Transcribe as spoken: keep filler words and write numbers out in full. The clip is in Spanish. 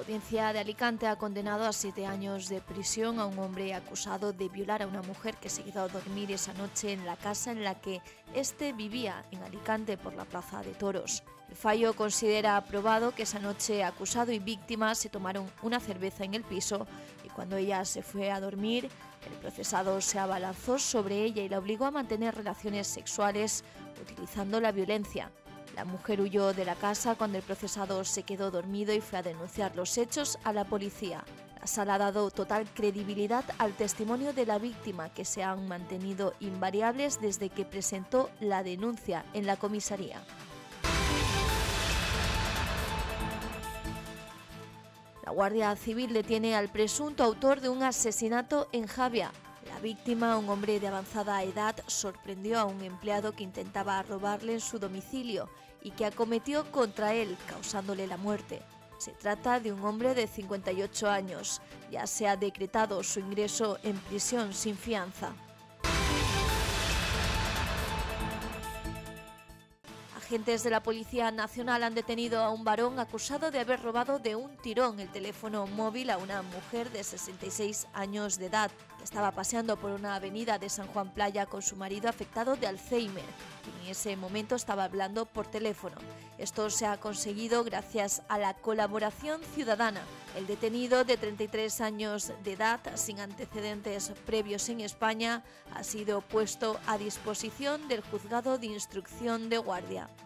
Audiencia de Alicante ha condenado a siete años de prisión a un hombre acusado de violar a una mujer que se quedó a dormir esa noche en la casa en la que éste vivía en Alicante por la Plaza de Toros. El fallo considera aprobado que esa noche acusado y víctima se tomaron una cerveza en el piso y cuando ella se fue a dormir, el procesado se abalanzó sobre ella y la obligó a mantener relaciones sexuales utilizando la violencia. La mujer huyó de la casa cuando el procesado se quedó dormido y fue a denunciar los hechos a la policía. La sala ha dado total credibilidad al testimonio de la víctima, que se han mantenido invariables desde que presentó la denuncia en la comisaría. La Guardia Civil detiene al presunto autor de un asesinato en Javia. La víctima, un hombre de avanzada edad, sorprendió a un empleado que intentaba robarle en su domicilio y que acometió contra él, causándole la muerte. Se trata de un hombre de cincuenta y ocho años. Ya se ha decretado su ingreso en prisión sin fianza. Agentes de la Policía Nacional han detenido a un varón acusado de haber robado de un tirón el teléfono móvil a una mujer de sesenta y seis años de edad que estaba paseando por una avenida de San Juan Playa con su marido afectado de Alzheimer, que en ese momento estaba hablando por teléfono. Esto se ha conseguido gracias a la colaboración ciudadana. El detenido, de treinta y tres años de edad, sin antecedentes previos en España, ha sido puesto a disposición del Juzgado de Instrucción de Guardia.